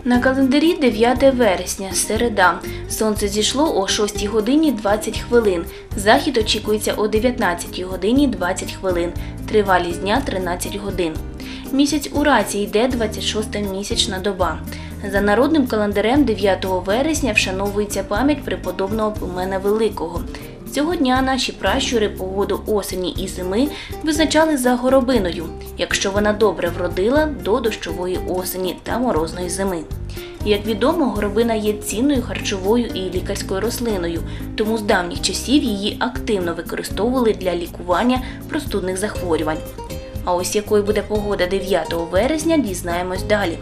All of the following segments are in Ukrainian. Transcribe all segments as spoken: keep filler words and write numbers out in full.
На календарі дев'яте вересня, середа. Сонце зійшло о шостій годині двадцять хвилин. Захід очікується о дев'ятнадцятій годині двадцять хвилин. Тривалість дня – тринадцять годин. Місяць у раці йде двадцять шоста місячна доба. За народним календарем дев'ятого вересня вшановується пам'ять преподобного Пимена Великого. Цього дня наші пращури погоду осені і зими визначали за горобиною, якщо вона добре вродила до дощової осені та морозної зими. Як відомо, горобина є цінною харчовою і лікарською рослиною, тому з давніх часів її активно використовували для лікування простудних захворювань. А ось якою буде погода дев'ятого вересня, дізнаємось далі.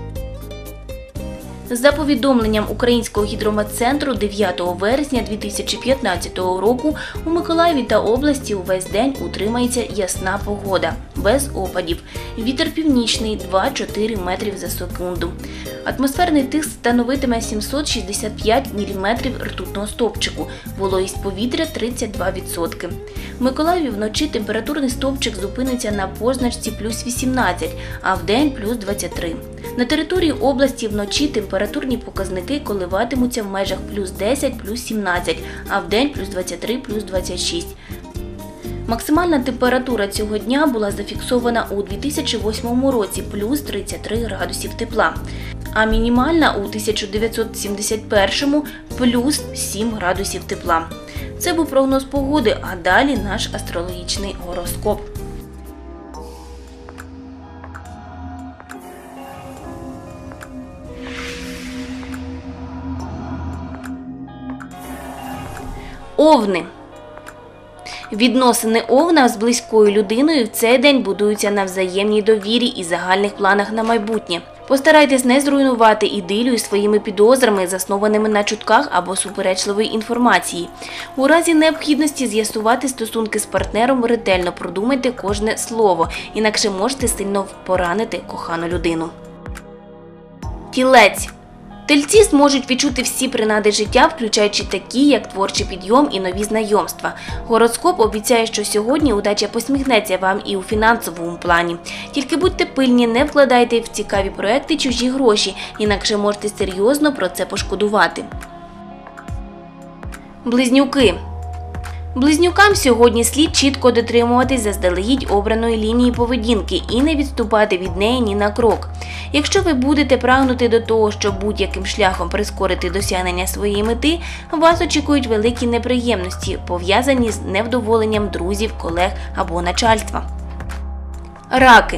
За повідомленням Українського гідрометцентру, дев'ятого вересня дві тисячі п'ятнадцятого року у Миколаєві та області увесь день утримається ясна погода, без опадів. Вітер північний – два-чотири метрів за секунду. Атмосферний тиск становитиме сімсот шістдесят п'ять міліметрів ртутного стовпчику, вологість повітря – тридцять два відсотки. В Миколаєві вночі температурний стовпчик зупиниться на позначці плюс вісімнадцять, а вдень – плюс двадцять три. На території області вночі температурні показники коливатимуться в межах плюс десять – плюс сімнадцять, а вдень – плюс двадцять три – плюс двадцять шість. Максимальна температура цього дня була зафіксована у дві тисячі восьмому році – плюс тридцять три градусів тепла, а мінімальна у тисяча дев'ятсот сімдесят першому – плюс сім градусів тепла. Це був прогноз погоди, а далі наш астрологічний гороскоп. Овни. Відносини Овна з близькою людиною в цей день будуються на взаємній довірі і загальних планах на майбутнє. Постарайтесь не зруйнувати ідилію своїми підозрами, заснованими на чутках або суперечливої інформації. У разі необхідності з'ясувати стосунки з партнером ретельно продумайте кожне слово, інакше можете сильно поранити кохану людину. Тілець. Тельці зможуть відчути всі принади життя, включаючи такі, як творчий підйом і нові знайомства. Гороскоп обіцяє, що сьогодні удача посміхнеться вам і у фінансовому плані. Тільки будьте пильні, не вкладайте в цікаві проекти чужі гроші, інакше можете серйозно про це пошкодувати. Близнюки. Близнюкам сьогодні слід чітко дотримуватись заздалегідь обраної лінії поведінки і не відступати від неї ні на крок. Якщо ви будете прагнути до того, щоб будь-яким шляхом прискорити досягнення своєї мети, вас очікують великі неприємності, пов'язані з невдоволенням друзів, колег або начальства. Раки.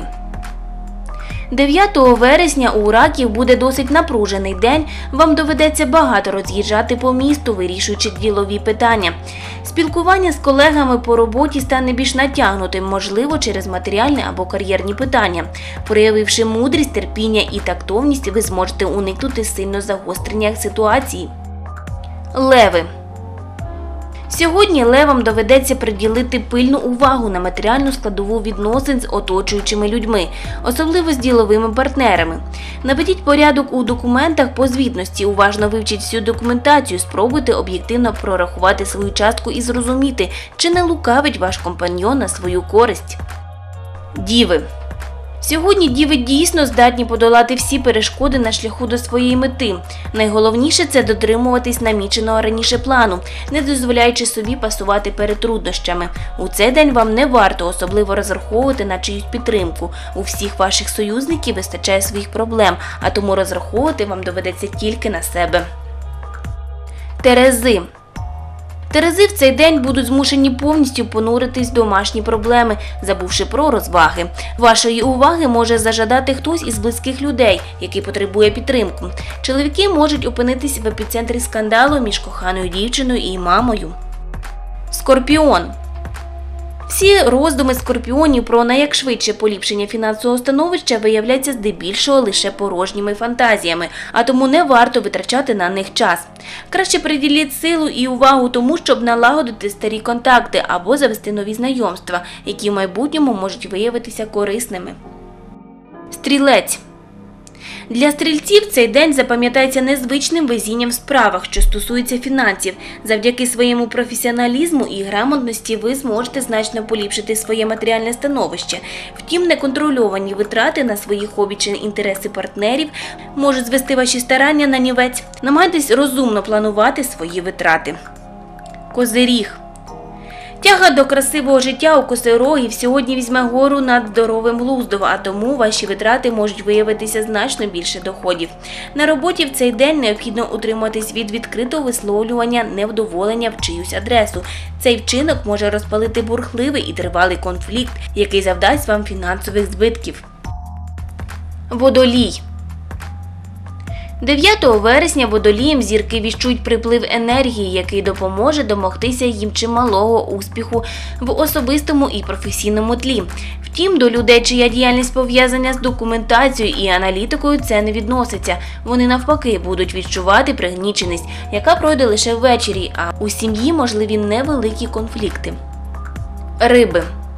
дев'ятого вересня у раків буде досить напружений день, вам доведеться багато роз'їжджати по місту, вирішуючи ділові питання. Спілкування з колегами по роботі стане більш натягнутим, можливо, через матеріальні або кар'єрні питання. Проявивши мудрість, терпіння і тактовність, ви зможете уникнути сильно загострення ситуації. Леви. Сьогодні левам доведеться приділити пильну увагу на матеріальну складову відносин з оточуючими людьми, особливо з діловими партнерами. Наведіть порядок у документах по звітності, уважно вивчіть всю документацію, спробуйте об'єктивно прорахувати свою частку і зрозуміти, чи не лукавить ваш компаньйон на свою користь. Діви. Сьогодні діви дійсно здатні подолати всі перешкоди на шляху до своєї мети. Найголовніше – це дотримуватись наміченого раніше плану, не дозволяючи собі пасувати перед труднощами. У цей день вам не варто особливо розраховувати на чиюсь підтримку. У всіх ваших союзників вистачає своїх проблем, а тому розраховувати вам доведеться тільки на себе. Терези. Терези в цей день будуть змушені повністю понуритись в домашні проблеми, забувши про розваги. Вашої уваги може зажадати хтось із близьких людей, який потребує підтримку. Чоловіки можуть опинитись в епіцентрі скандалу між коханою дівчиною і мамою. Скорпіон. Всі роздуми скорпіонів про найякшвидше поліпшення фінансового становища виявляються здебільшого лише порожніми фантазіями, а тому не варто витрачати на них час. Краще приділіть силу і увагу тому, щоб налагодити старі контакти або завести нові знайомства, які в майбутньому можуть виявитися корисними. Стрілець. Для стрільців цей день запам'ятається незвичним везінням в справах, що стосуються фінансів. Завдяки своєму професіоналізму і грамотності ви зможете значно поліпшити своє матеріальне становище. Втім, неконтрольовані витрати на свої хобі чи інтереси партнерів можуть звести ваші старання на нівець. Намагайтесь розумно планувати свої витрати. Козиріг. Тяга до красивого життя у козирогів сьогодні візьме гору над здоровим глуздом, а тому ваші витрати можуть виявитися значно більше доходів. На роботі в цей день необхідно утриматись від відкритого висловлювання невдоволення в чиюсь адресу. Цей вчинок може розпалити бурхливий і тривалий конфлікт, який завдасть вам фінансових збитків. Водолій. дев'ятого вересня водоліям зірки віщують приплив енергії, який допоможе домогтися їм чималого успіху в особистому і професійному тлі. Втім, до людей, чия діяльність пов'язана з документацією і аналітикою, це не відноситься. Вони навпаки будуть відчувати пригніченість, яка пройде лише ввечері, а у сім'ї можливі невеликі конфлікти. Риби.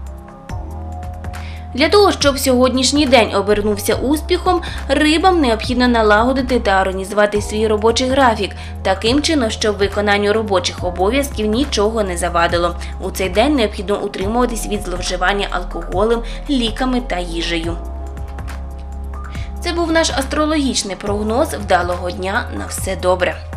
Для того, щоб сьогоднішній день обернувся успіхом, рибам необхідно налагодити та організувати свій робочий графік таким чином, щоб виконанню робочих обов'язків нічого не завадило. У цей день необхідно утримуватись від зловживання алкоголем, ліками та їжею. Це був наш астрологічний прогноз. Вдалого дня, на все добре!